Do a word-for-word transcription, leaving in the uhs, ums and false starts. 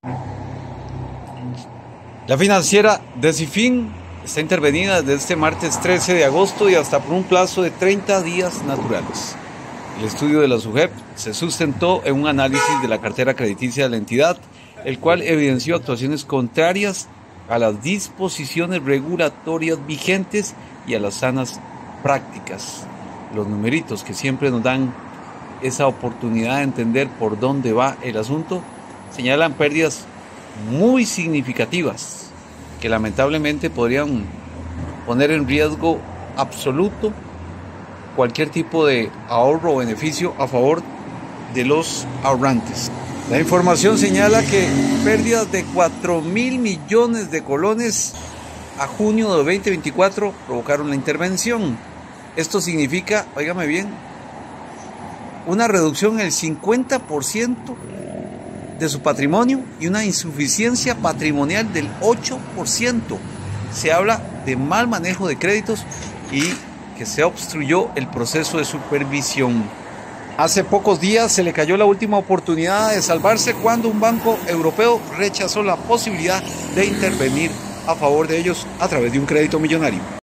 La financiera Decifin está intervenida desde este martes trece de agosto y hasta por un plazo de treinta días naturales. El estudio de la SUGEP se sustentó en un análisis de la cartera crediticia de la entidad, el cual evidenció actuaciones contrarias a las disposiciones regulatorias vigentes y a las sanas prácticas. Los numeritos que siempre nos dan esa oportunidad de entender por dónde va el asunto señalan pérdidas muy significativas que lamentablemente podrían poner en riesgo absoluto cualquier tipo de ahorro o beneficio a favor de los ahorrantes. La información señala que pérdidas de cuatro mil millones de colones a junio de veinte veinticuatro provocaron la intervención. Esto significa, óigame bien, una reducción del cincuenta por ciento de su patrimonio y una insuficiencia patrimonial del ocho por ciento. Se habla de mal manejo de créditos y que se obstruyó el proceso de supervisión. Hace pocos días se le cayó la última oportunidad de salvarse cuando un banco europeo rechazó la posibilidad de intervenir a favor de ellos a través de un crédito millonario.